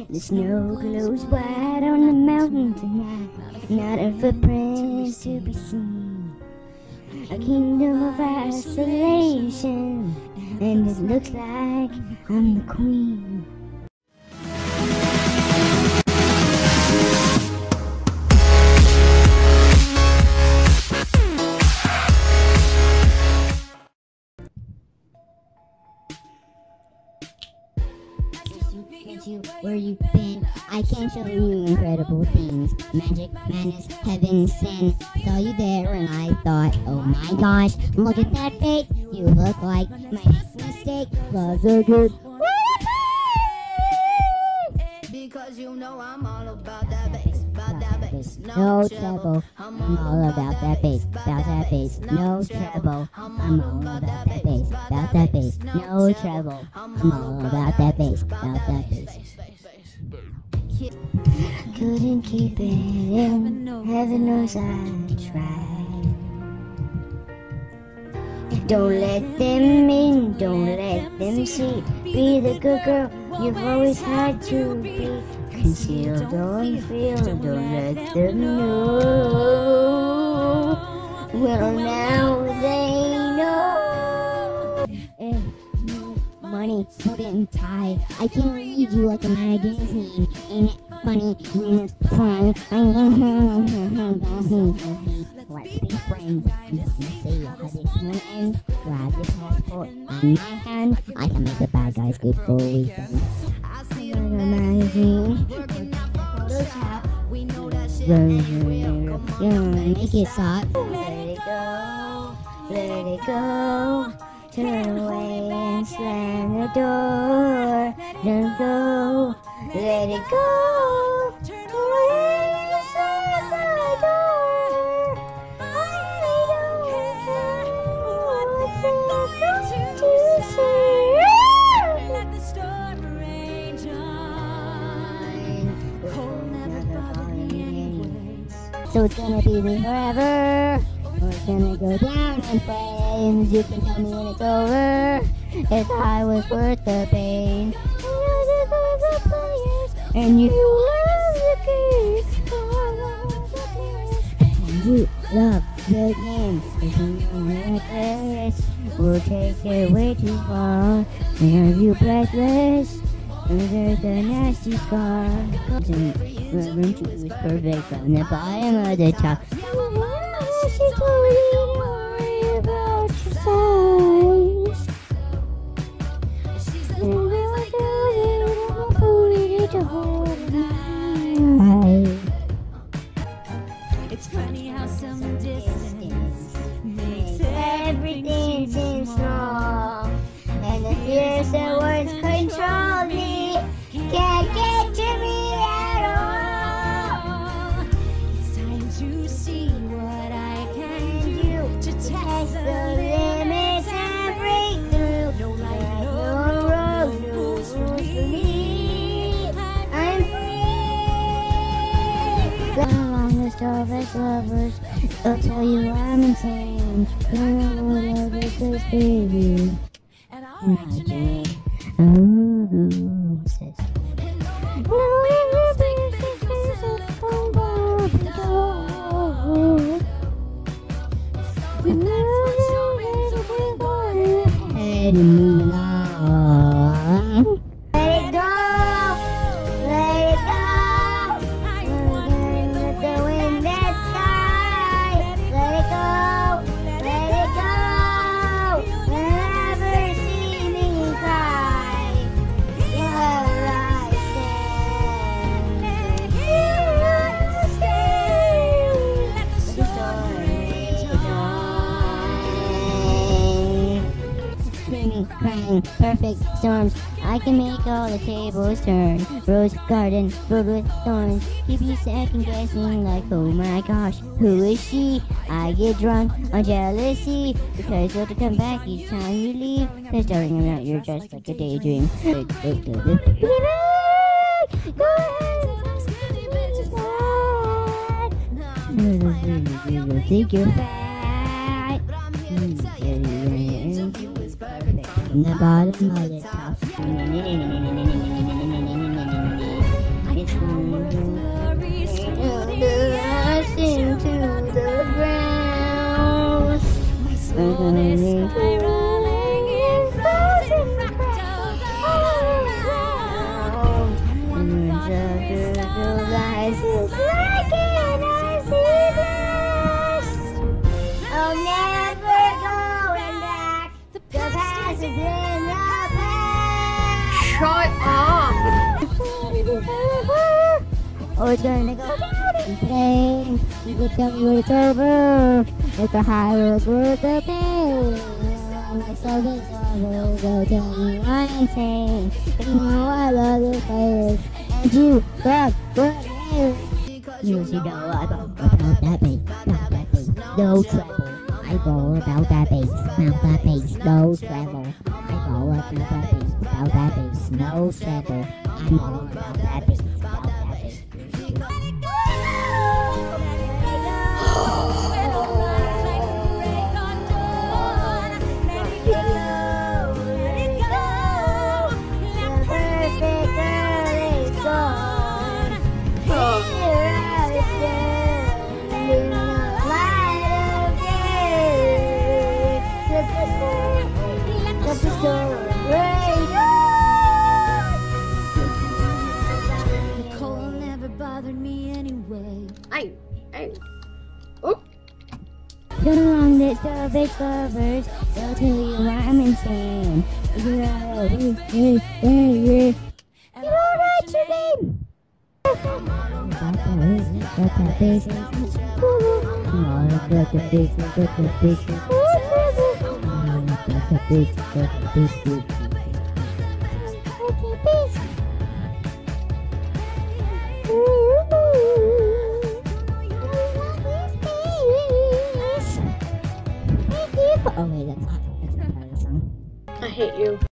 The snow glows white on the mountain tonight, not a footprint to be seen. A kingdom of isolation, and it looks like I'm the queen. Where you been? I can show you incredible things. Magic, madness, heaven, sin. Saw you there and I thought, oh my gosh, look at that face. You look like my next mistake. Love's so good. Because you know I'm all about that bass, No treble, I'm all about that bass, about that bass. No treble, I'm all about that bass, about that bass. No treble, I'm all about that bass, about that bass. Couldn't keep it in, heaven knows I tried. Don't let them in, don't let them see. Be the good girl you've always had to be. Conceal, don't feel, don't let them know. Well, now they know. Money, put it in tie. I can read you like a magazine. Ain't it funny? It's fun. Let's be friends. You can say how this one ends. Grab your passport on my hand. I can make the bad guys good for a weekend. Magazine. Photoshop. Make it soft. Let it go. Let it go. Turn away and slam the door. Don't go. Let it go. Turn away and slam the door. I don't care what they're going to say. Let the storm rage on. So it's gonna be me forever. Or it's gonna go down in flames. You can tell me when it's over. If I was worth the pain. And you love the game. And you love the game. If you like this, we'll take it way too far. And are you breathless? There's a nasty scar. Reverend was perfect from the bottom of the top. She told me to worry about your size. And I got a booty to hold my. It's funny how some distance makes everything seem small. And the fears that once controlled me can't get to me at all. It's time to see what I can do to test the limits and break through. No light, no road, no rules for me. I'm free. The longest of us lovers, they'll tell you I'm insane. But I will love it, this baby. Imagine. Ooh, sis. And moving on. Let it go. Let it go. Let the wind that sky. Let it go. Let it go. Never see me cry. Here I stand. Here I stand. Let the storm rage on. Screaming, crying, perfect storms. I can make all the tables turn. Rose garden filled with thorns. Keep you second guessing like, oh my gosh, who is she? I get drunk on jealousy because you'll have to come back each time you leave. Cause darling, I'm not, you're just like a daydream. Go ahead. Think you're fat. From the bottom of the top. lies is like an icy blast. Oh, never going back. The past is in the past. Shut up! Oh, it's gonna go down in flames. You can tell me when it's over. It's the high road worth the pain. It's so big, go tell me what I'm saying. You know I love the players. And you love the players. You see, know I go about that bass, no trouble. I go about that bass, no trouble. I go about that bass, no trouble. I go about that bass, Cold never bothered me anyway. Hey. Oh. Go along this big covers, they'll tell you I'm insane. You alright, your name? Oh wait, that's not part of the song. I hate you.